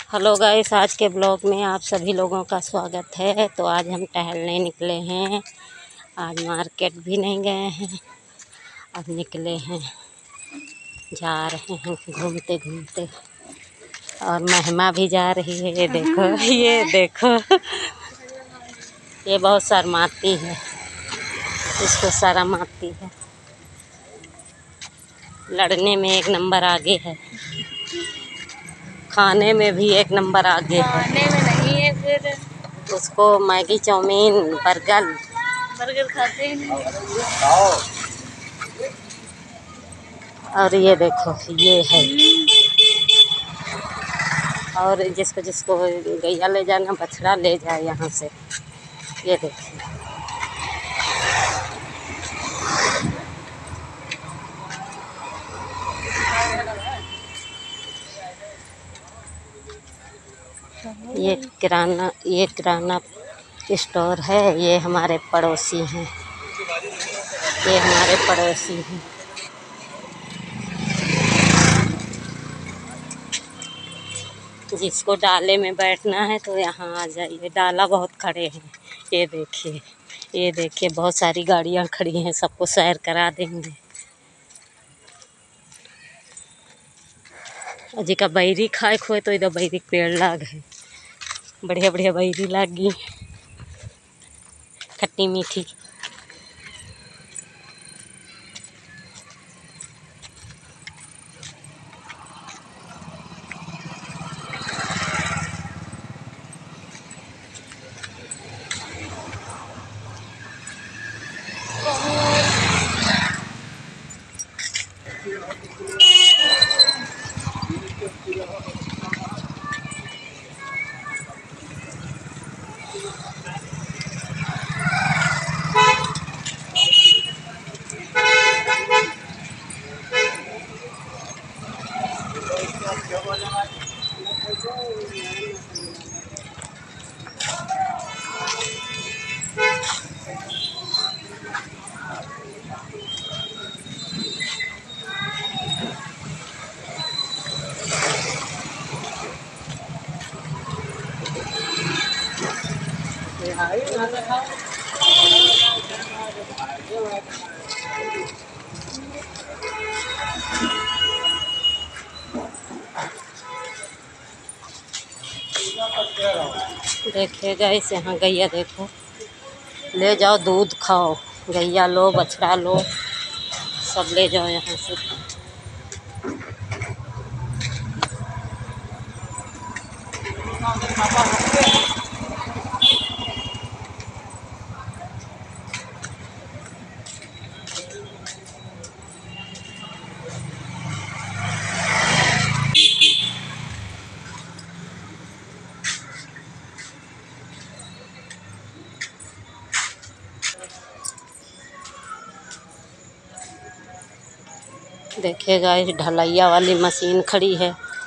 Hello guys, आज के blog में आप सभी लोगों का स्वागत है। तो आज हम टहलने निकले हैं। आज मार्केट भी नहीं गए हैं, अब निकले हैं, जा रहे हैं घूमते घूमते। और महिमा भी जा रही है। ये देखो, ये देखो, ये बहुत शर्माती है, इसको शर्म आती है। लड़ने में एक नंबर आगे है, खाने में भी एक नंबर आगे है। खाने में नहीं है, फिर उसको मैगी, चाउमीन, बर्गर खाते हैं। और ये देखो, ये है। और जिसको जिसको गैया ले जाना, बछड़ा ले जाए यहाँ से। ये देखिए, ये किराना स्टोर है। ये हमारे पड़ोसी हैं, ये हमारे पड़ोसी हैं। जिसको डाले में बैठना है तो यहाँ आ जाइए। डाला बहुत खड़े हैं। ये देखिए, ये देखिए, बहुत सारी गाड़ियाँ खड़ी हैं, सबको सैर करा देंगे। अजी का बैरी खाए खोए तो इधर बैरी के पेड़ लाग है, बढ़िया बढ़िया बैरी लागी, खट्टी मीठी। देखिए गाइस, यहाँ गैया देखो, ले जाओ दूध खाओ, गैया लो, बछड़ा लो, सब ले जाओ यहाँ से। देखिए गाइस, ढलैया वाली मशीन खड़ी है।